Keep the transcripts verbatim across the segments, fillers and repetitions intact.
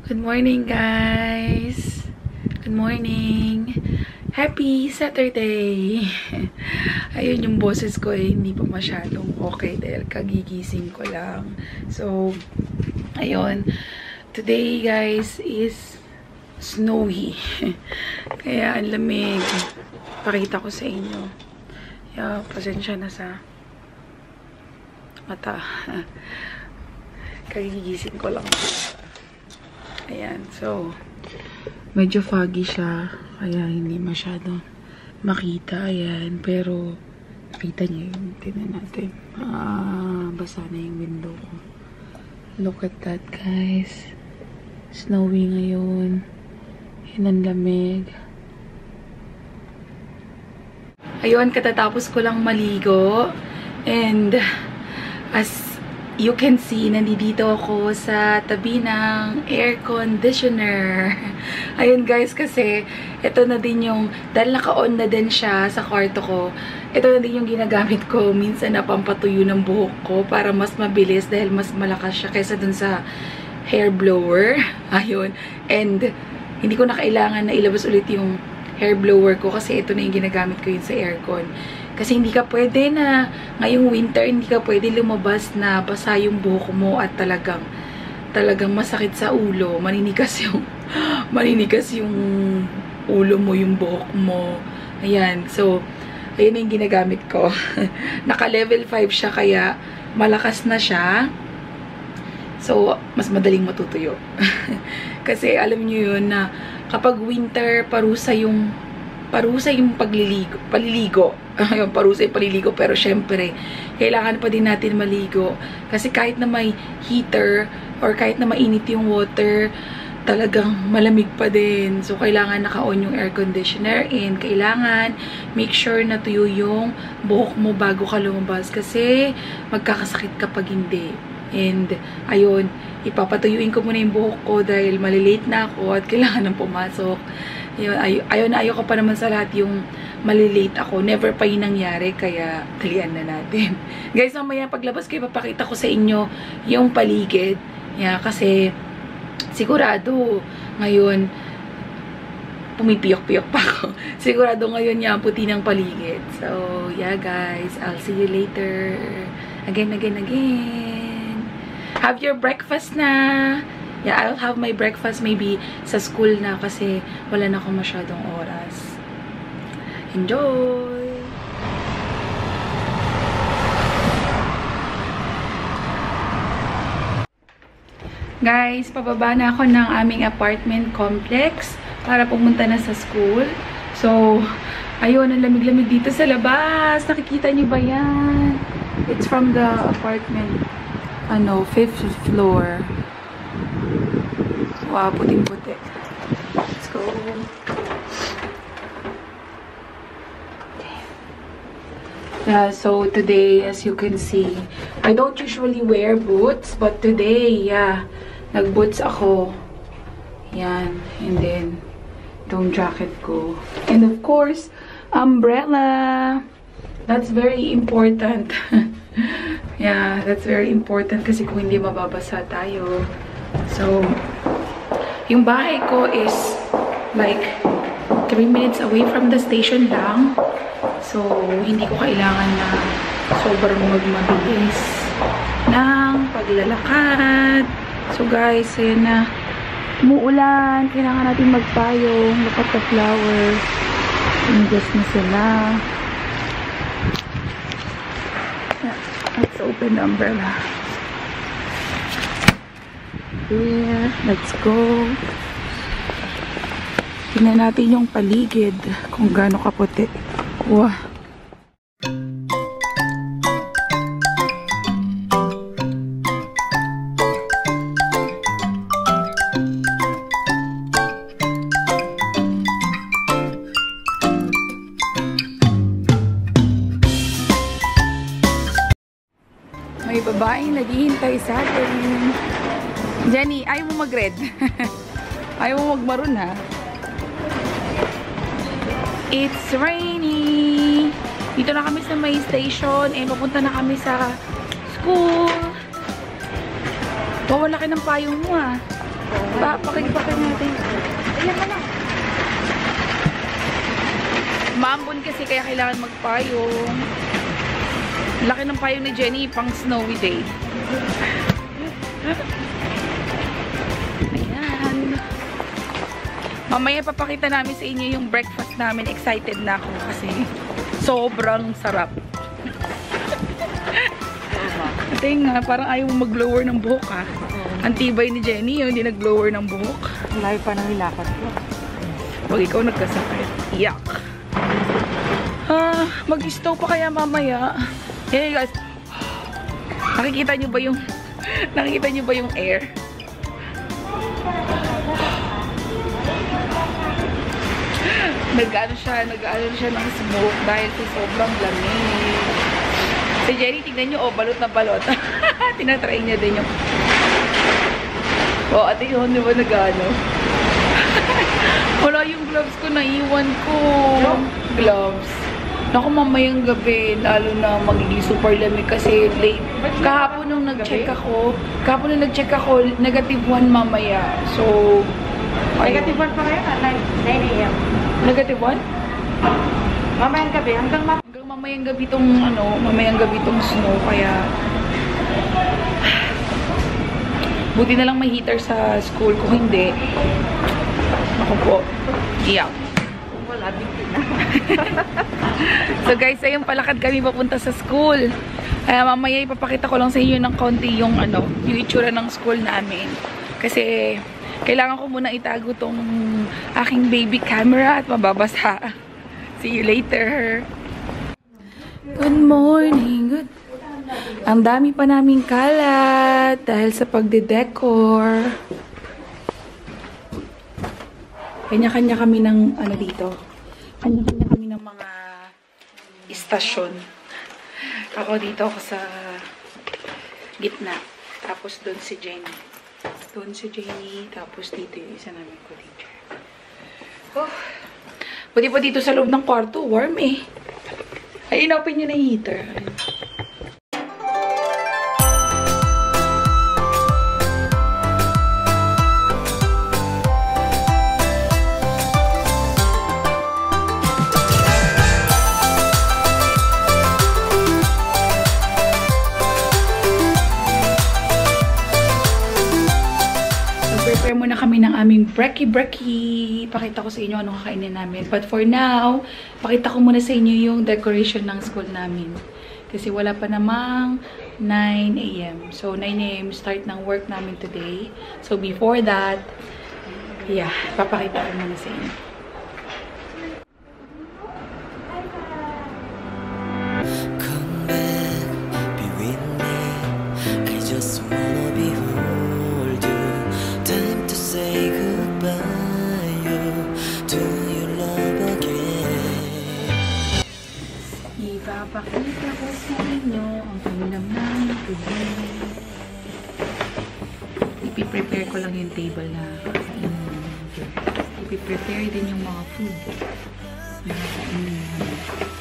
Good morning, guys! Good morning! Happy Saturday! Ayun, yung boses ko eh, hindi pa masyadong okay dahil kagigising ko lang. So, ayun. Today, guys, is snowy. Kaya ang lamig. Pakita ko sa inyo. Yeah, pasensya na sa mata. Kagigising ko lang. Ayan, so, medyo foggy siya, kaya hindi masyado makita, ayan, pero, nakita niyo yun, tingnan natin, ah, basa na yung window ko. Look at that, guys, snowy ngayon, yun ang lamig. Ayun, katatapos ko lang maligo, and, as you can see, nandito ako sa tabi ng air conditioner. Ayun guys, kasi ito na din yung, dahil naka-on na din siya sa kwarto ko, ito na din yung ginagamit ko minsan na pampatuyo ng buhok ko para mas mabilis dahil mas malakas siya kaysa dun sa hair blower. Ayun. And hindi ko na kailangan na ilabas ulit yung hair blower ko kasi ito na yung ginagamit ko yun sa aircon. Kasi hindi ka pwede na, ngayong winter, hindi ka pwede lumabas na basa yung buhok mo at talagang, talagang masakit sa ulo. Maninigas yung, maninigas yung ulo mo, yung buhok mo. Ayan. So, ayun yung ginagamit ko. Naka level five siya, kaya malakas na siya. So, mas madaling matutuyo. Kasi alam niyo yun na kapag winter, parusa yung parusa yung pagliligo, paliligo. Ayun, parusa yung paliligo, pero syempre, kailangan pa din natin maligo. Kasi kahit na may heater, or kahit na mainit yung water, talagang malamig pa din. So, kailangan naka-on yung air conditioner, and kailangan make sure na tuyo yung buhok mo bago ka lumabas. Kasi, magkakasakit kapag hindi. And, ayun, ipapatuyuin ko muna yung buhok ko dahil malilate na ako at kailangan nang pumasok. Ayun, ay ayaw na ayaw ko pa naman sa lahat yung malilate ako. Never pa yun nangyari, kaya talian na natin. Guys, mamaya paglabas ko, ipapakita ko sa inyo yung paligid. Yeah, kasi sigurado ngayon, pumipiyok-piyok pa ako. Sigurado ngayon yung puti ng paligid. So, yeah guys, I'll see you later. Again, again, again. Have your breakfast na! Yeah, I'll have my breakfast maybe sa school na kasi wala na akong masyadong oras. Enjoy! Guys, pababa na ako ng aming apartment complex para pumunta na sa school. So, ayun, ang lamig-lamig dito sa labas. Nakikita niyo ba yan? It's from the apartment, ano, fifth floor. Wow, puting-puti. Let's go. Okay. Yeah, so today, as you can see, I don't usually wear boots, but today, yeah, nag-boots ako. Yan. And then, itong jacket ko. And of course, umbrella. That's very important. Yeah, that's very important kasi kung hindi mababasa tayo. So, yung bahay ko is like three minutes away from the station lang. So, hindi ko kailangan na sobrang magmabilis ng paglalakad. So, guys, ayan na. Umuulan. Kailangan natin magpayong. Look at the flowers. Ingles na sila. Let's open the umbrella. Yeah, let's go. Tingnan natin yung paligid kung gaano kaputi. Wow. May babaeng naghihintay sa atin. Jenny, ayaw mo mag-red. Ayaw mo mag-maroon, ha? It's rainy. Dito na kami sa may station. Eh, papunta na kami sa school. Wow, laki ng payong mo, ah. Pa, pakipakay natin. Ayan na lang. Maambon kasi kaya kailangan magpayong. Laki ng payong ni Jenny pang snowy day. Ayan. Mamaya papakita namin sa inyo yung breakfast namin. Excited na ako kasi sobrang sarap. Ate nga, parang ayaw mo mag-blower ng buhok ha. Ang tibay ni Jenny yung hindi nag-blower ng buhok. Malayo pa nang ilakad ko. Pag ikaw nagkasakit. Yak. Ah, mag-stow pa kaya mamaya. Hey guys. Nakikita nyo ba yung nakikita nyo ba yung air? Nag-ano siya, nag-ano siya ng smoke dahil sa sobrang lamig. Si Jenny, tignan nyo, oh, balot na balot. Tinatry niya din yung... Oh, ate yun, di ba nag-ano? Wala yung gloves ko, naiwan ko. Gloves. Naku, mamayang gabi, lalo na magiging super lamig kasi late. Kahapon nung nag-check ako, kahapon nung nag-check ako, negative one mamaya. So, Negative one pa rin at nine A M Negative one? Mamayang gabi, hanggang ma... Hanggang mamayang gabi tong, ano, mamayang gabi tong snow, kaya... Buti na lang may heater sa school. Kung hindi, ako po, iyak. Wala, bigti na. So guys, ayun, palakad kami papunta sa school. Kaya mamaya ipapakita ko lang sa inyo ng konti yung, ano, yung itsura ng school namin. Kasi, kailangan ko muna itago tong aking baby camera at mababasa. See you later. Good morning. Good. Ang dami pa naming kalat dahil sa pagde-decor. Kanya-kanya kami ng ano dito. Kanya-kanya kami ng mga istasyon. Ako dito ako sa gitna. Tapos doon si Jenny. Doon si Jenny. Tapos dito yung isa namin ko teacher. Oh. Buti pa dito sa loob ng kwarto. Warm eh. Ay, inopen nyo na yung heater. Prepare muna kami ng aming brekkie-brekkie. Pakita ko sa inyo anong kakainin namin. But for now, pakita ko muna sa inyo yung decoration ng school namin. Kasi wala pa namang nine A M So, nine A M start ng work namin today. So, before that, yeah, papakita ko muna sa inyo. Ipapakita ko sa inyo ang ulam namin today. Ipiprepare ko lang yung table na kakainin namin. Ipiprepare din yung mga food na kakainin namin.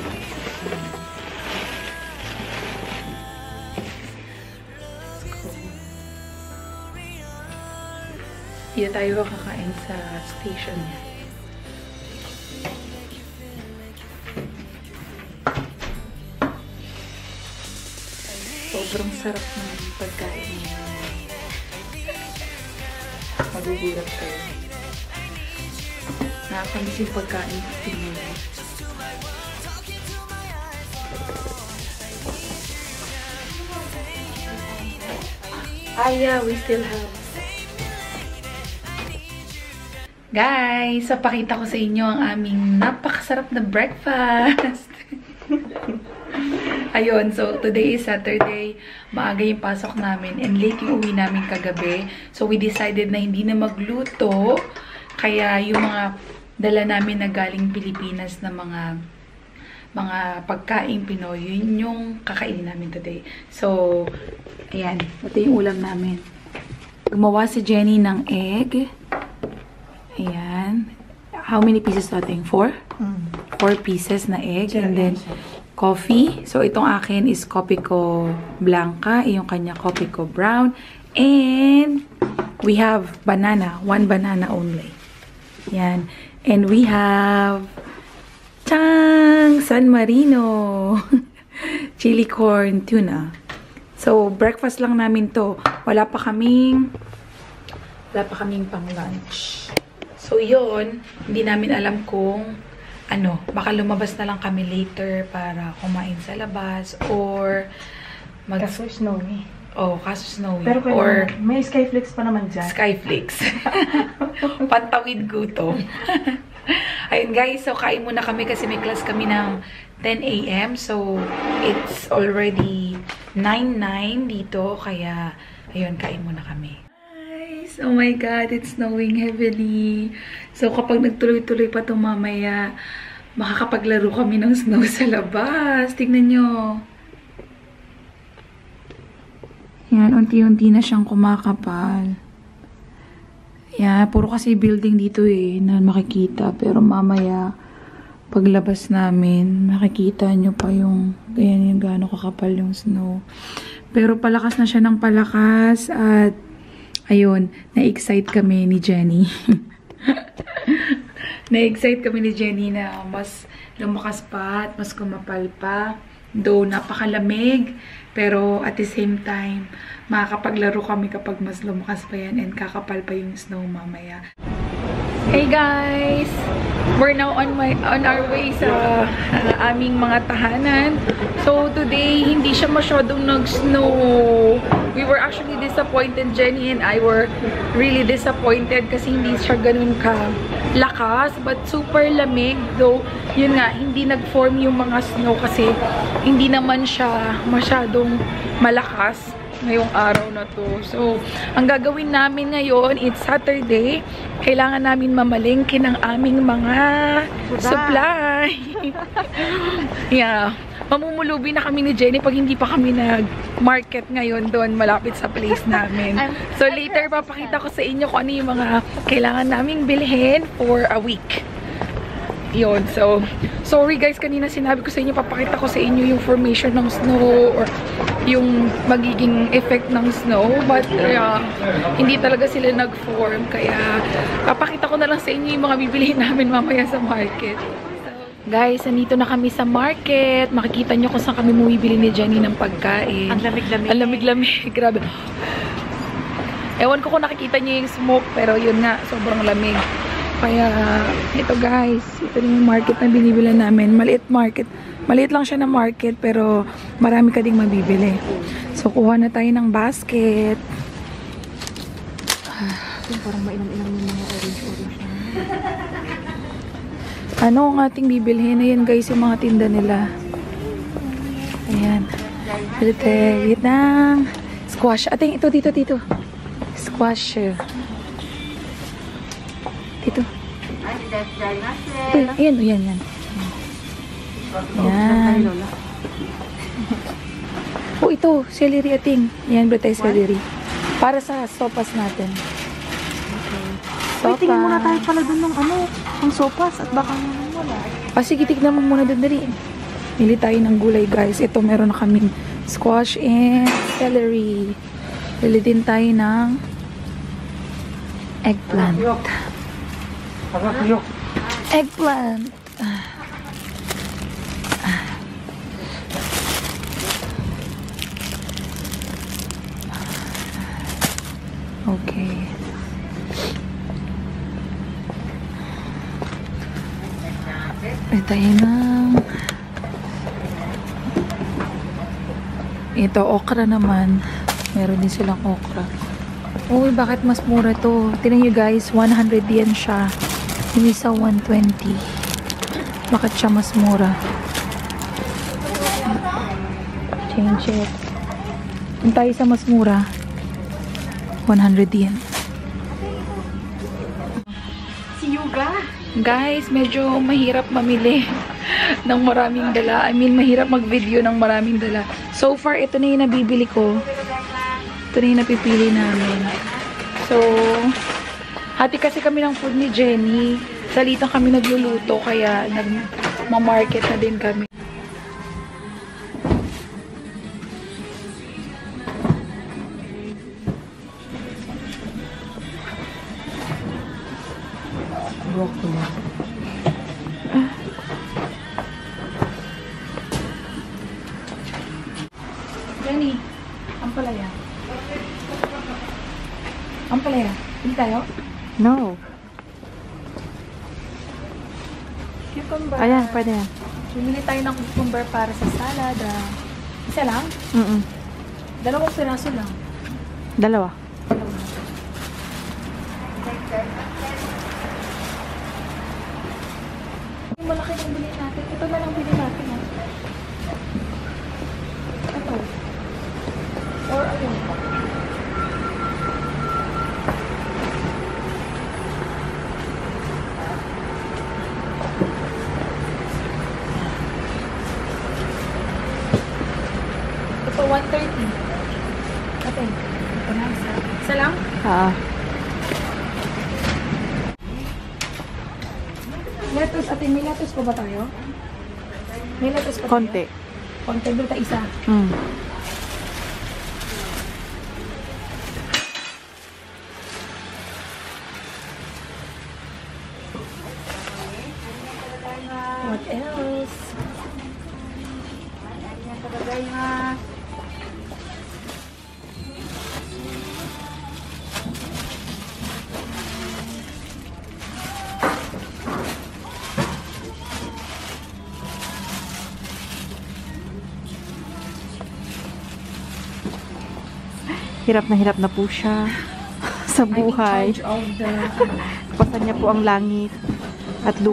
Hindi na tayo kakain sa station niya. Sobrang sarap ng pagkain niya. Magugulat kayo. Nakakamiss yung pagkain niya. Ah, yeah, we still have. Guys, so pakita ko sa inyo ang aming napakasarap na breakfast. Ayun, so today is Saturday. Maaga yung pasok namin and late yung uwi namin kagabi. So we decided na hindi na magluto. Kaya yung mga dala namin na galing Pilipinas na mga mga pagkain Pinoy, yun yung kakainin namin today. So, ayan. Ito yung ulam namin. Gumawa si Jenny ng egg. Ayan. How many pieces natin? Four? Mm. Four pieces na egg. And then, coffee. So, itong akin is Copico Blanca. Yung kanya Copico Brown. And, we have banana. One banana only. Yan. And we have Tang! San Marino! Chili corn tuna. So, breakfast lang namin to. Wala pa kaming wala pa kaming pang lunch. So, yun. Hindi namin alam kung ano, baka lumabas na lang kami later para kumain sa labas or mag... Kaso snowy. Oh, kaso snowy. Pero kaya or may skyflakes pa naman dyan. Skyflakes. Pantawid gutom. Ayun guys, so kain muna kami kasi may class kami ng ten A M So, it's already nine nine dito. Kaya, ayun, kain muna kami. Guys, oh my God, it's snowing heavily. So, kapag nagtuloy-tuloy pa ito mamaya, makakapaglaro kami ng snow sa labas. Tignan nyo. Yan, unti-unti na siyang kumakapal. Yan, puro kasi building dito eh, na makikita. Pero mamaya, paglabas namin, makikita nyo pa yung, ganyan yung gaano kakapal yung snow. Pero palakas na siya ng palakas at, ayun, na-excite kami ni Jenny. Na-excite kami ni Jenny na mas lumakas pa at mas kumapal pa. Though napakalamig, pero at the same time, makakapaglaro kami kapag mas lumakas pa yan and kakapal pa yung snow mamaya. Hey guys! We're now on my on our way sa uh, aming mga tahanan. So today, hindi siya masyadong nag-snow. We were actually disappointed, Jenny and I were really disappointed kasi hindi siya ganun ka lakas, but super lamig. Though, yun nga, hindi nag-form yung mga snow kasi hindi naman siya masyadong malakas ngayong araw na to. So, ang gagawin namin ngayon, it's Saturday. Kailangan namin mamalengke ng aming mga supply. Yeah. Mamumulubi na kami ni Jenny pag hindi pa kami nag-market ngayon doon malapit sa place namin. So, later papakita ko sa inyo kung ano yung mga kailangan naming bilhin for a week. Yun. So, sorry guys, kanina sinabi ko sa inyo, papakita ko sa inyo yung formation ng snow or yung magiging effect ng snow. But, uh, hindi talaga sila nag-form. Kaya, papakita ko na lang sa inyo yung mga bibilihin namin mamaya sa market. Guys, nandito na kami sa market. Makikita nyo kung saan kami bumibili ni Jenny ng pagkain. Ang lamig-lamig. Ang lamig-lamig. Grabe. Ewan ko kung nakikita nyo yung smoke, pero yun nga, sobrang lamig. Kaya, ito guys, ito yung market na binibili namin. Maliit market. Maliit lang siya na market, pero marami ka ding mabibili. So, kuha na tayo ng basket. Yung parang mainam-inam yung mga orange-orange na. Ano ang ating bibilhin? Ayan guys, yung mga tinda nila. Ayan. Dito, wait lang. Squash. Ating, ito, dito, dito. Squash. Dito. Ito, ayan, ayan, ayan. Ayan. Oh, ito, celery ating. Ayan, bro tayo celery. Para sa sopas natin. Uy, tingin muna tayo pala dun ng ano, ang sopas at baka naman wala. Ah, sige, tignan mo muna doon dali. Pili tayo ng gulay, guys. Ito, meron na kaming squash and celery. Pili din tayo ng eggplant. Eggplant. Okay. Pili tayo ng ito, okra naman. Meron din silang okra. Uy, bakit mas mura to? Tingnan nyo guys, one hundred yen siya. Yung isa one twenty. Bakit siya mas mura? Change it. Kung tayo sa mas mura, one hundred yen. Si Yuga! Guys, medyo mahirap mamili ng maraming dala. I mean, mahirap mag-video ng maraming dala. So far, ito na yung nabibili ko. Ito na yung napipili namin. So, hati kasi kami ng food ni Jenny. Salitang kami nagluluto, kaya nag-market na din kami. broccoli. Jenny, ang palaya. Ang palaya. Hindi tayo? No. Cucumber. Ayan, pwede yan. Bumili tayo ng cucumber para sa salad. ah. Isa lang? Mm-mm. Dalawang piraso lang. Dalawa. Yung malaki yung bili natin. Ito na lang bili natin. Ha? Ito. Or ayun. Ito, one thirty. Ate, ito na isa. Isa lang? Ah. Lettuce, ate, may lettuce pa ba tayo? May lettuce pa tayo? Konti. Konti, doon tayo isa. Mm. What else? Hirap na hirap na po siya sa buhay. I'm in charge of the... Pasan niya po ang langit at lupa.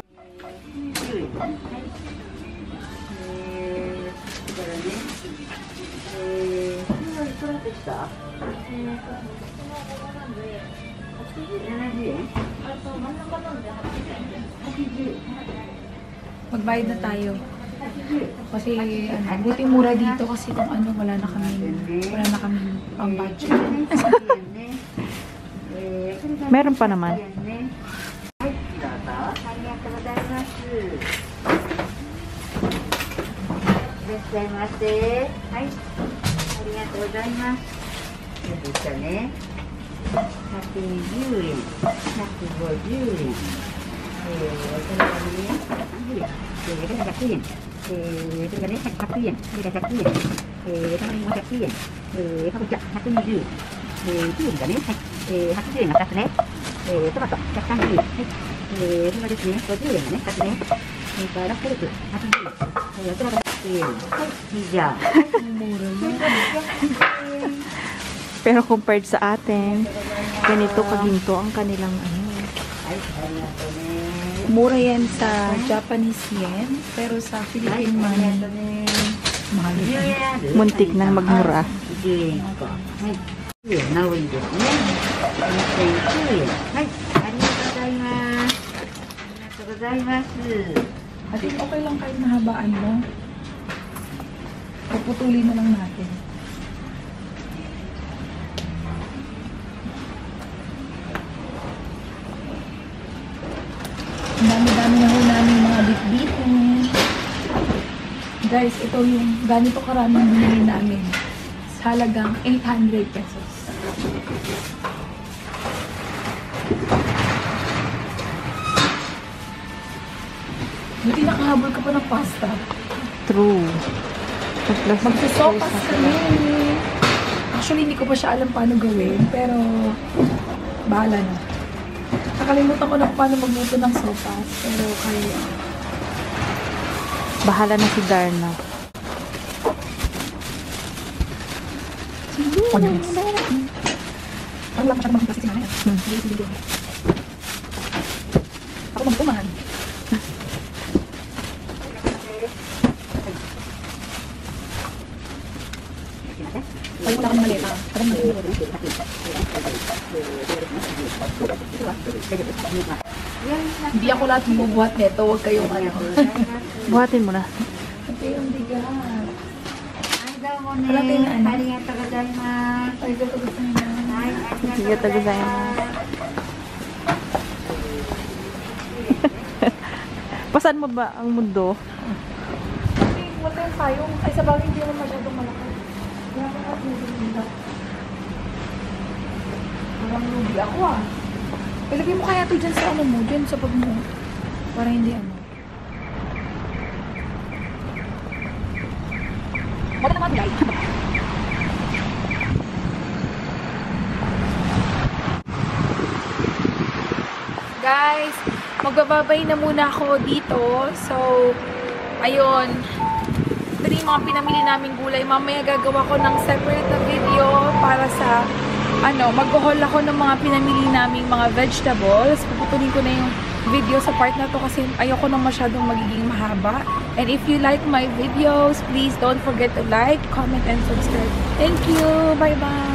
Magbayad na tayo. Kasi, ano, buti mura dito kasi kung ano, wala na kami, wala na kami pang budget. Meron pa naman. Pero compared sa atin, ganito kaginto ang kanilang ano. Mura yan sa Japanese yen, pero sa Philippine money, mahal yan. Muntik nang magmura. At okay lang kahit mahabaan mo. Puputulin na lang natin. Ang dami-dami na ho namin mga bit-bitin. Guys, ito yung ganito karaming binili namin. Sa halagang eight hundred pesos. Buti nakahabol ka pa ng pasta. True. Magsasopas kami. Actually, hindi ko pa siya alam paano gawin. Pero, bahala na. Nakalimutan ko na kung paano magluto ng sopas. Pero, kaya. Bahala na si Darna. Oh, nice. Ang lang masyadong maging plastic si nanay. Hmm. Hindi, hindi, hindi. Ako magtuman. Ay, wala kang maleta. Parang maleta. Hindi ako lahat bumubuhat nito. Huwag kayong ano. Buhatin mo na. Ito yung bigat. Wala tayo na ano. Ay, ito gusto nyo na. Sige, tagusayan mo. Pasan mo ba ang mundo? Kasi wala tayong payong. Ay, sa bagay hindi naman masyadong malaki. Kaya ako at hindi nila. Parang lugi ako ah. Ilagay mo kaya to dyan sa ano mo, dyan sa pag mo. Para hindi ano. Wala naman guys. Guys, magbababay na muna ako dito. So, ayun. Ito yung mga pinamili naming gulay. Mamaya gagawa ko ng separate na video para sa, ano, mag-haul ako ng mga pinamili naming mga vegetables. Puputulin ko na yung video sa part na to kasi ayoko nang masyadong magiging mahaba. And if you like my videos, please don't forget to like, comment, and subscribe. Thank you! Bye-bye!